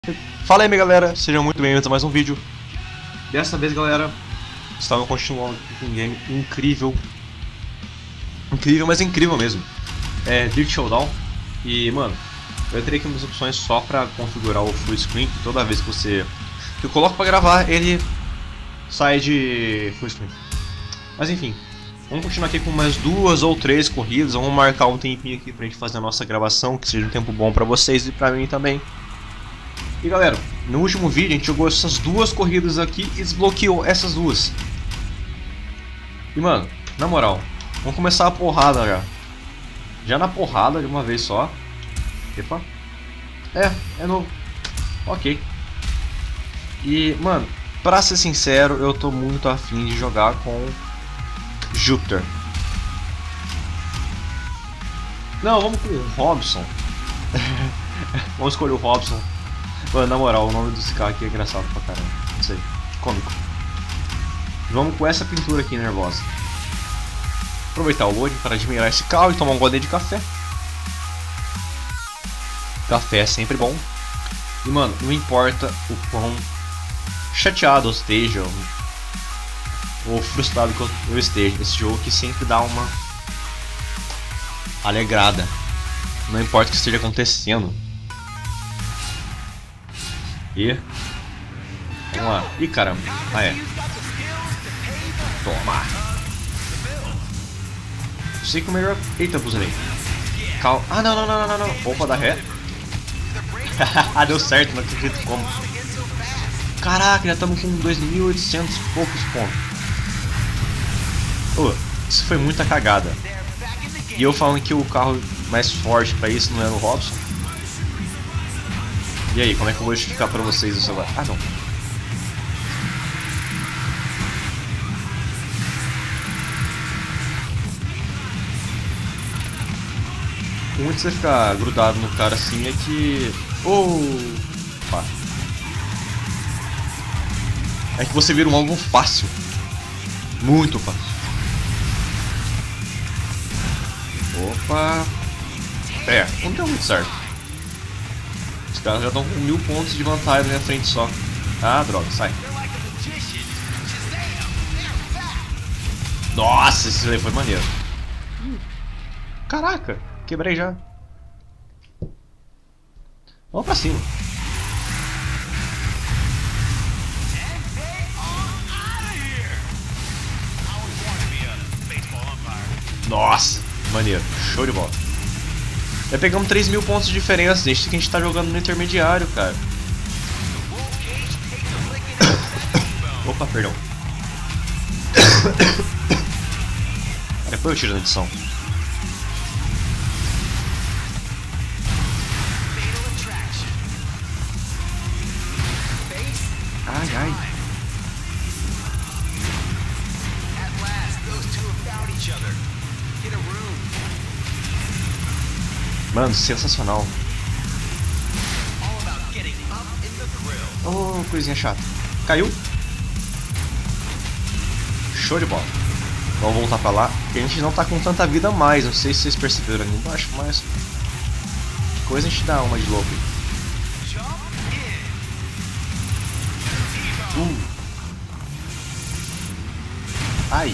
Fala aí, minha galera, sejam muito bem-vindos a mais um vídeo. Dessa vez, galera, estamos continuando com um game incrível. Incrível, mas incrível mesmo. É Dirt Showdown. E, mano, eu terei aqui umas opções só pra configurar o full screen. Que toda vez que eu coloco pra gravar, ele sai de full screen. Mas enfim, vamos continuar aqui com mais 2 ou 3 corridas. Vamos marcar um tempinho aqui pra gente fazer a nossa gravação, que seja um tempo bom pra vocês e pra mim também. E galera, no último vídeo a gente jogou essas 2 corridas aqui e desbloqueou essas 2. E mano, na moral, vamos começar a porrada já. Já na porrada de uma vez só. Epa. É novo. Ok. E mano, pra ser sincero, eu tô muito afim de jogar com Júpiter. Não, vamos com o Robson. Vamos escolher o Robson. Mano, na moral, o nome desse carro aqui é engraçado pra caramba. Não sei, cômico. Vamos com essa pintura aqui nervosa. Aproveitar o load para admirar esse carro e tomar um gole de café. Café é sempre bom. E mano, não importa o quão chateado eu esteja ou frustrado que eu esteja, esse jogo aqui sempre dá uma alegrada. Não importa o que esteja acontecendo. E vamos lá. Ih, caramba. Ah, é. Toma. Eu sei que o melhor. Eita, buzerei. Calma. Ah, não. Opa, dá ré. Deu certo, não acredito como. Caraca, já estamos com 2.800 e poucos pontos. Isso foi muita cagada. E eu falando que o carro mais forte pra isso não era o Robson. E aí, como é que eu vou justificar pra vocês isso agora? Ah, não. O ruim de você ficar grudado no cara assim é que... Opa. É que você vira um alvo fácil. Muito fácil. Opa. Não deu muito certo. Os caras já estão com 1000 pontos de vantagem na minha frente só. Ah, droga, sai. Nossa, esse daí foi maneiro. Caraca, quebrei já. Vamos pra cima. Nossa, maneiro, show de bola. Já pegamos 3.000 pontos de diferença, desde que a gente tá jogando no intermediário, cara. Opa, perdão. Depois eu tiro na edição. Ai. Mano, sensacional. Oh, coisinha chata. Caiu? Show de bola. Vamos voltar pra lá. Porque a gente não tá com tanta vida a mais. Não sei se vocês perceberam ali embaixo, mas... que coisa a gente dá uma de louco. Ai.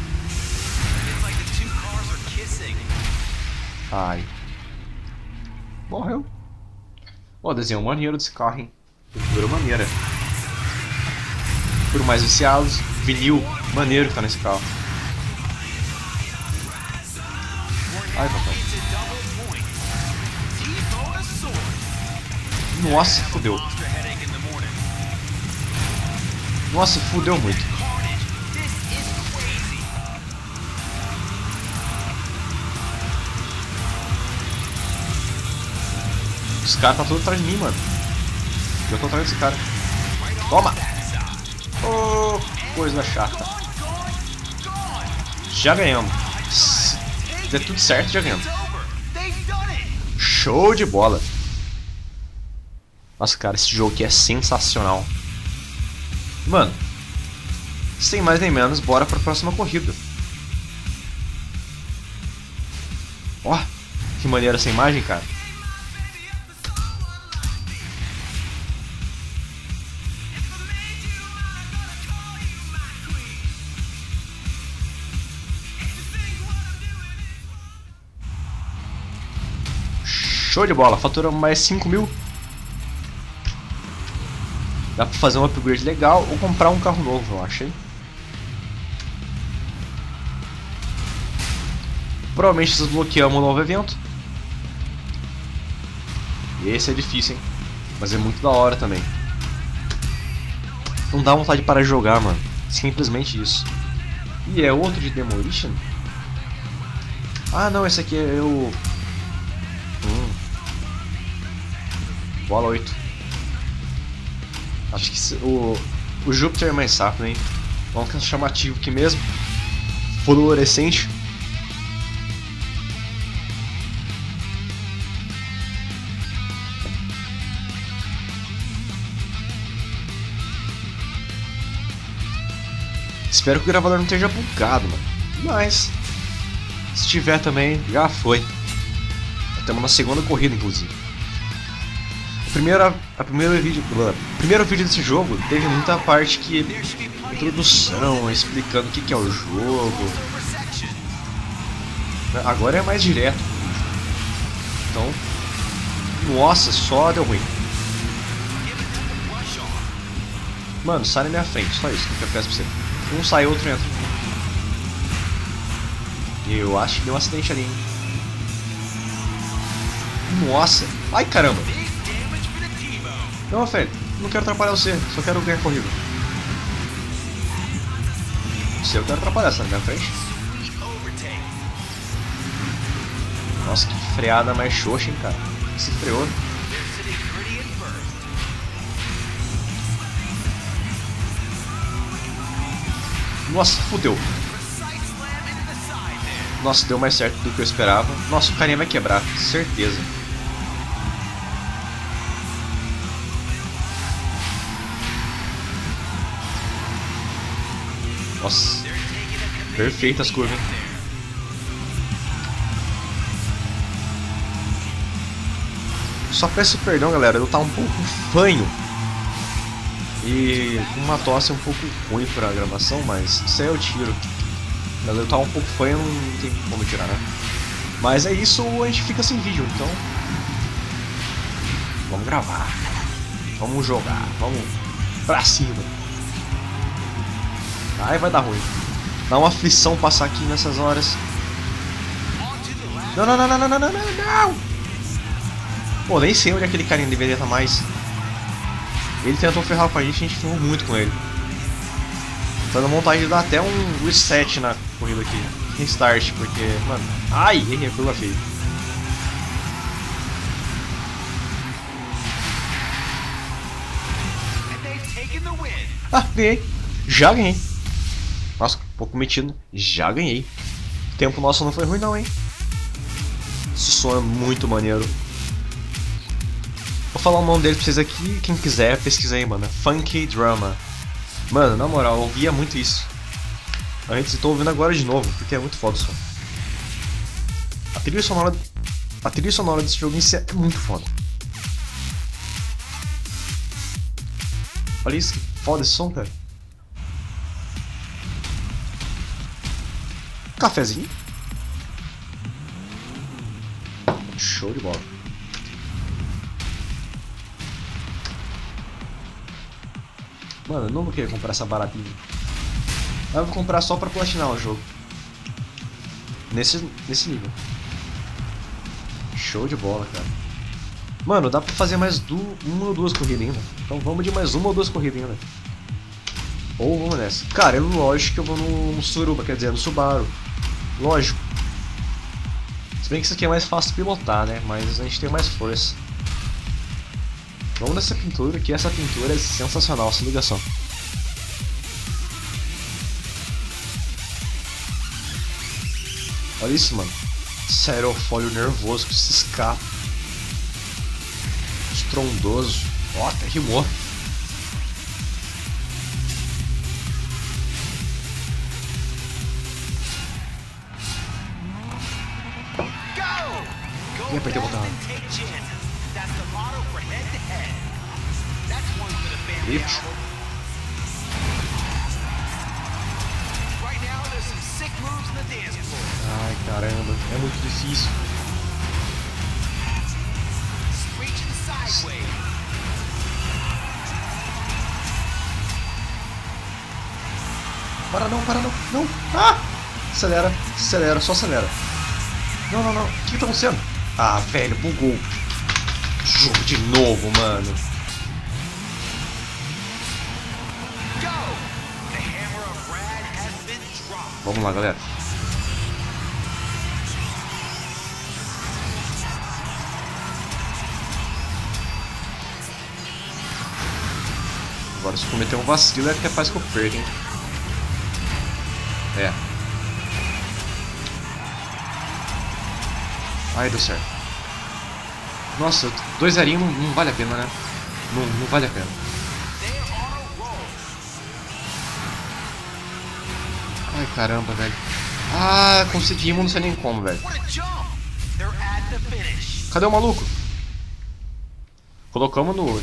Ai. Morreu. Pô, desenho maneiro desse carro, hein? Pintura maneira. Por mais viciados, vinil maneiro que tá nesse carro. Ai, papai. Nossa, fudeu. Nossa, fudeu muito. Os caras tá tudo atrás de mim, mano. Eu tô atrás desse cara. Toma! Oh, coisa chata. Já ganhamos. Se der tudo certo, já ganhamos. Show de bola. Nossa, cara, esse jogo aqui é sensacional. Mano, sem mais nem menos, bora pra próxima corrida. Ó, que maneira essa imagem, cara. Show de bola, faturamos mais 5.000. Dá pra fazer um upgrade legal ou comprar um carro novo, eu acho, hein? Provavelmente desbloqueamos um novo evento. Esse é difícil, hein? Mas é muito da hora também. Não dá vontade de parar de jogar, mano. Simplesmente isso. E é outro de Demolition? Ah, não, esse aqui é o... Bola 8. Acho que o Júpiter é mais rápido, hein? Vamos ficar chamativo aqui mesmo. Fluorescente. Espero que o gravador não esteja bugado, mano. Mas, se tiver também, já foi. Estamos na segunda corrida, inclusive. O primeiro vídeo desse jogo teve muita parte que... introdução, explicando o que é o jogo. Agora é mais direto. Então... nossa, só deu ruim. Mano, sai na minha frente, só isso que eu peço pra você. Um sai, outro entra. Eu acho que deu um acidente ali, hein? Nossa! Ai, caramba! Não, velho, não quero atrapalhar você, só quero ganhar corrida. Se eu quero atrapalhar, você tá na minha frente? Nossa, que freada mais xoxa, hein, cara? Se freou. Nossa, fudeu. Nossa, deu mais certo do que eu esperava. Nossa, o carinha vai quebrar, certeza. Nossa, perfeitas curvas, hein? Só peço perdão, galera, eu tá um pouco fanho. E uma tosse um pouco ruim pra gravação, mas isso aí eu tiro. Mas eu tava um pouco fanho, não tem como tirar, né? Mas é isso, a gente fica sem vídeo, então... vamos gravar. Vamos jogar, vamos pra cima. Ai, vai dar ruim. Dá uma aflição passar aqui nessas horas. Não, não, não, não, não, não, não, não! Pô, nem sei onde aquele carinha deveria estar mais. Ele tentou ferrar com a gente ferrou muito com ele. Tá dando vontade de dar até um reset na corrida aqui. Restart, porque, mano... ai, errei a curva feia. Ah, ganhei. Já ganhei. Nossa, um pouco metido. Já ganhei. O tempo nosso não foi ruim não, hein. Esse som é muito maneiro. Vou falar o nome dele pra vocês aqui, quem quiser pesquisa aí, mano. Funky Drama. Mano, na moral, eu ouvia muito isso antes e tô ouvindo agora de novo, porque é muito foda o som. A trilha sonora desse jogo em si é muito foda. Olha isso, que foda esse som, cara. Cafezinho. Show de bola. Mano, eu não vou querer comprar essa baratinha. Eu vou comprar só pra platinar o jogo. Nesse nível. Show de bola, cara. Mano, dá pra fazer mais uma ou duas corridas ainda. Então vamos de mais uma ou duas corridas ainda. Ou vamos nessa. Cara, é lógico que eu vou no Suruba, quer dizer, no Subaru. Lógico. Se bem que isso aqui é mais fácil de pilotar, né? Mas a gente tem mais força. Vamos nessa pintura, que essa pintura é sensacional, se liga só. Olha isso, mano. Esse aerofólio nervoso que se escapa. Estrondoso. Ó, até rimou. E apertei o botão. Drift. Ai, caramba, é muito difícil. Para não, para não, não! Ah! Acelera, acelera, só acelera. Não, não, não. O que tá acontecendo? Ah, velho, bugou. Jogo de novo, mano. Vamos lá, galera. Agora, se cometer um vacilo, é capaz que eu perca, hein? É. Ai, deu certo. Nossa, 2-0 não vale a pena, né? Não vale a pena. Ai, caramba, velho. Ah, conseguimos, não sei nem como, velho. Cadê o maluco? Colocamos no...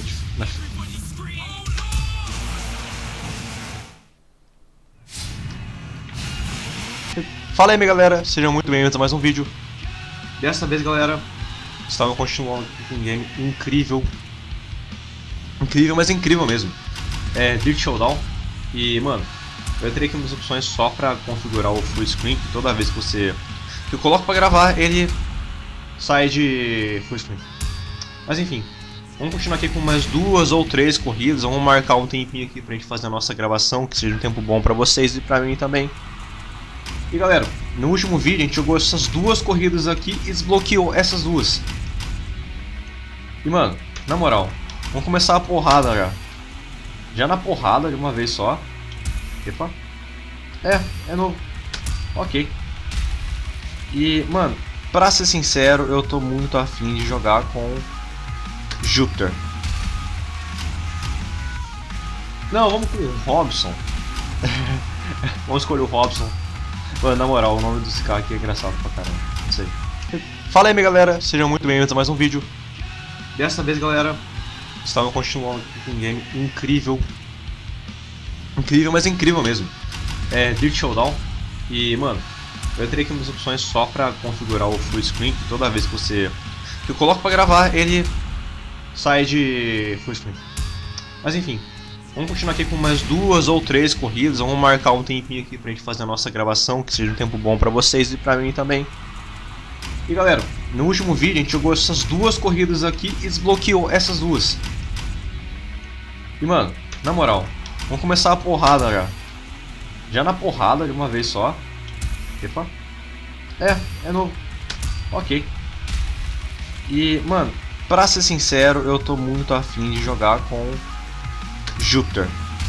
Fala aí, minha galera. Sejam muito bem-vindos a mais um vídeo. Dessa vez, galera, estamos continuando um game incrível. Incrível, mas incrível mesmo. É Dirt Showdown. E, mano, eu entrei aqui umas opções só pra configurar o full screen. Toda vez que eu coloco pra gravar, ele sai de full screen. Mas enfim, vamos continuar aqui com mais 2 ou 3 corridas. Vamos marcar um tempinho aqui pra gente fazer a nossa gravação, que seja um tempo bom pra vocês e pra mim também. E galera, no último vídeo a gente jogou essas 2 corridas aqui e desbloqueou essas 2. E mano, na moral, vamos começar a porrada já. Já na porrada de uma vez só. Epa. É novo. Ok. E mano, pra ser sincero, eu tô muito afim de jogar com Júpiter. Não, vamos com o Robson. Vamos escolher o Robson. Mano, na moral, o nome desse carro aqui é engraçado pra caramba. Não sei. Fala aí, minha galera. Sejam muito bem-vindos a mais um vídeo. Dessa vez, galera, estamos continuando um game incrível. Incrível, mas incrível mesmo. É Dirt Showdown. E, mano, eu entrei aqui umas opções só pra configurar o full screen. Que toda vez que eu coloco pra gravar, ele sai de full screen. Mas enfim, vamos continuar aqui com mais 2 ou 3 corridas. Vamos marcar um tempinho aqui pra gente fazer a nossa gravação, que seja um tempo bom pra vocês e pra mim também. E galera, no último vídeo a gente jogou essas 2 corridas aqui e desbloqueou essas 2. E mano, na moral, vamos começar a porrada já. Já na porrada de uma vez só. Epa. É novo. Ok. E mano, pra ser sincero, eu tô muito afim de jogar com Júpiter.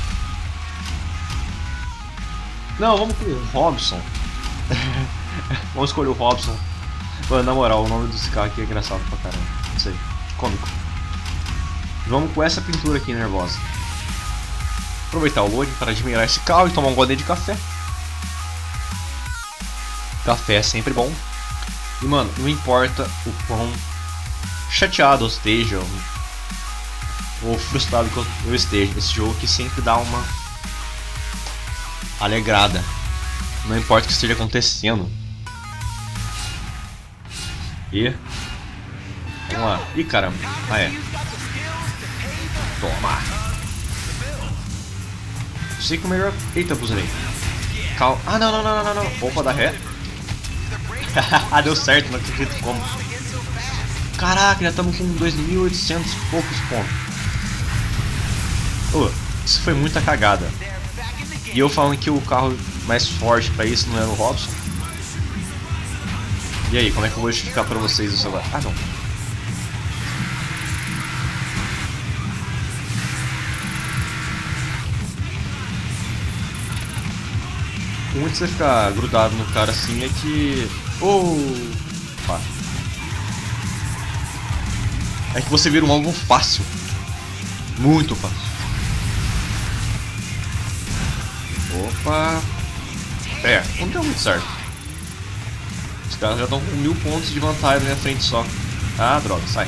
Não, vamos com o Robson. Vamos escolher o Robson. Mano, na moral, o nome desse carro aqui é engraçado pra caramba. Não sei, cômico. Vamos com essa pintura aqui nervosa. Aproveitar o loading para admirar esse carro e tomar um gole de café. Café é sempre bom. E mano, não importa o quão chateado eu esteja ou frustrado que eu esteja, esse jogo que sempre dá uma alegrada. Não importa o que esteja acontecendo. E vamos lá. Ih, caramba. Ah, é. Toma. Sei que o melhor. Eita, buzerei. Calma. Ah, não. Opa, dá ré. Deu certo, não acredito como. Caraca, já estamos com 2.800 e poucos pontos. Isso foi muita cagada. E eu falando que o carro mais forte pra isso não era o Robson. E aí, como é que eu vou justificar pra vocês isso agora? Ah, não. O ruim de você ficar grudado no cara assim é que... Opa. É que você vira um alvo fácil. Muito fácil. Opa. Não deu muito certo. Os caras já estão com 1000 pontos de vantagem na minha frente só. Ah, droga, sai.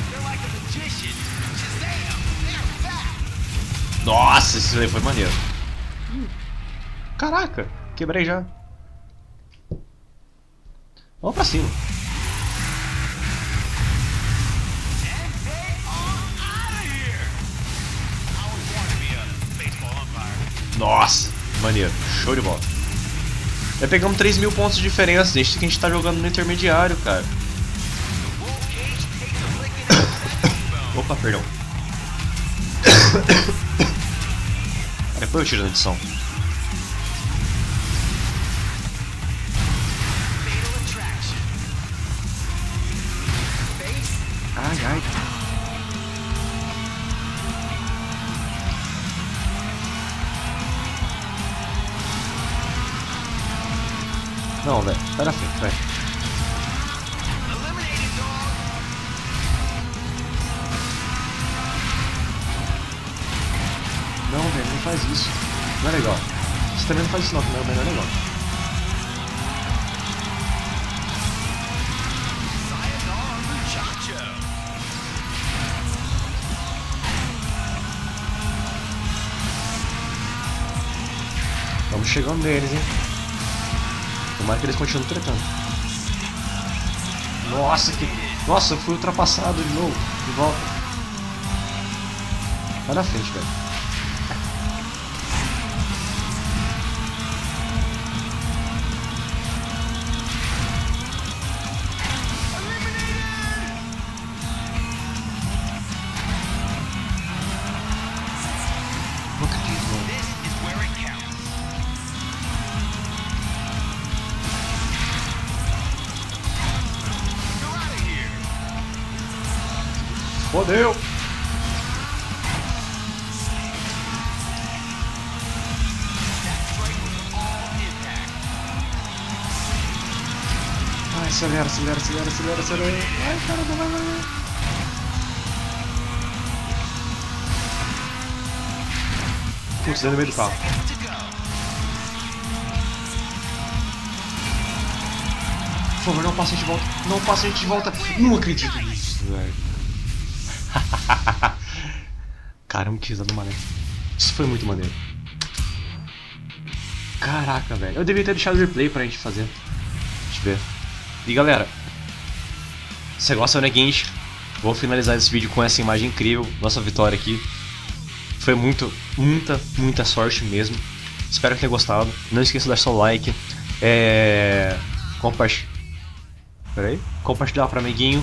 Nossa, esse aí foi maneiro. Caraca, quebrei já. Vamos pra cima. Nossa, maneiro. Show de bola. Já pegamos 3.000 pontos de diferença, desde que a gente tá jogando no intermediário, cara. Opa, perdão. Depois eu tiro na edição. Ai, ai. Não, velho. Vai na frente, vai. Não, velho, não faz isso. Não é legal. Você também não faz isso não, não é legal. Estamos chegando neles, hein? Tomara que eles continuem tretando. Nossa, que... Nossa, eu fui ultrapassado de novo. De volta. Vai na frente, velho. Não acredito, mano. Fodeu! Ai, acelera, acelera, acelera, acelera, acelera. Ai, caramba, vai, vai, vai. Putz, deu no meio do carro. Por favor, não passe a gente de volta. Não passe a gente de volta. Não acredito nisso, velho. Caramba, que risada maneiro. Isso foi muito maneiro. Caraca, velho. Eu devia ter deixado o replay pra gente fazer. Deixa eu ver. E galera, se você gosta do Genshin, vou finalizar esse vídeo com essa imagem incrível. Nossa vitória aqui. Foi muita sorte mesmo. Espero que tenha gostado. Não esqueça de dar seu like. Compartilhar para amiguinho.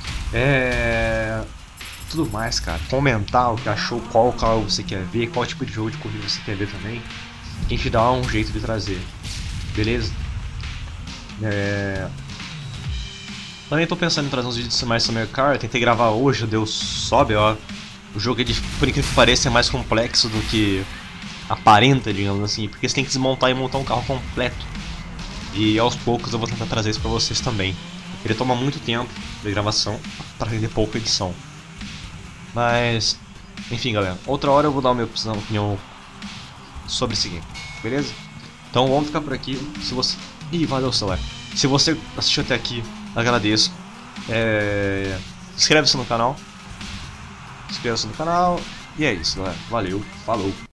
Tudo mais, cara. Comentar o que achou, qual carro você quer ver, qual tipo de jogo de corrida você quer ver também. Que a gente dá um jeito de trazer. Beleza? Também tô pensando em trazer uns vídeos mais Summer Car. Tentei gravar hoje, deu sobe, ó. O jogo é, por incrível que pareça, é mais complexo do que aparenta, digamos assim. Porque você tem que desmontar e montar um carro completo. E aos poucos eu vou tentar trazer isso pra vocês também. Ele toma muito tempo de gravação para render pouca edição. Mas, enfim, galera. Outra hora eu vou dar a minha opinião sobre esse game, beleza? Então vamos ficar por aqui. Se você... Ih, valeu o celular. Se você assistiu até aqui, agradeço. Inscreve-se no canal. E é isso, galera. Valeu, falou.